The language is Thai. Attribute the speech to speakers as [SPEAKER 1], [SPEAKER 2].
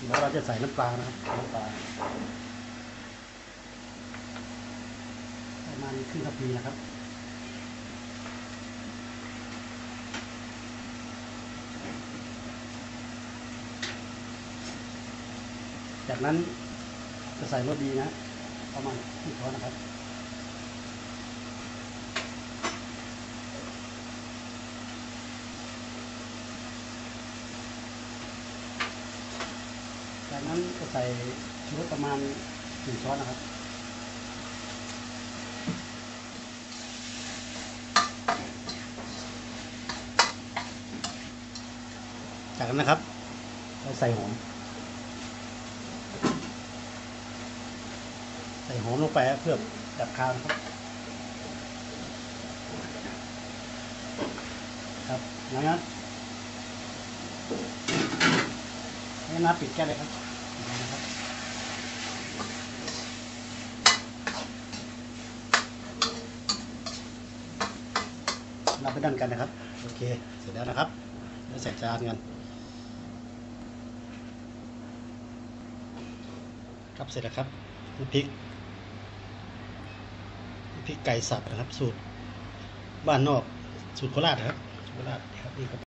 [SPEAKER 1] แล้วเราจะใส่น้ำปลานะครับน้ำปลาประมาณครึ่งทัพพีนะครับจากนั้นจะใส่รสดีนะประมาณ1 ช้อนนะครับจากนั้นจะใส่ชูรสประมาณ1 ช้อนนะครับจากนั้นนะครับเราใส่หอมลงไปเพื่อดับคาวนะครับครับงั้นน้ำปิดแก๊สเลยครับนะครับเราไปดันกันนะครับโอเคเสร็จแล้วนะครับแล้วใส่จานกันครับเสร็จแล้วครับน้ำพริกไก่สับนะครับสูตรบ้านนอกสูตรโคราชครับโคราชครับนี่ครับ